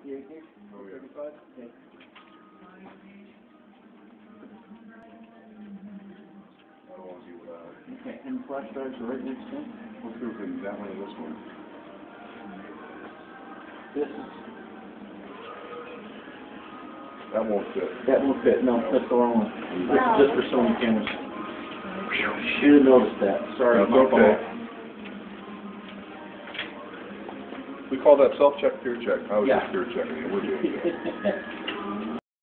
68 here? Oh, yeah. 35? Okay. I don't want to deal with that. Okay, and the flash drives are right next to them? What's the difference between that one and this one? This is, That won't fit. that won't fit, no, that's the wrong one. That's just for Sony cameras. Should have noticed that, sorry. That's my okay. fault. We call that self-check, peer check. I was Yeah. just peer checking. We're doing good.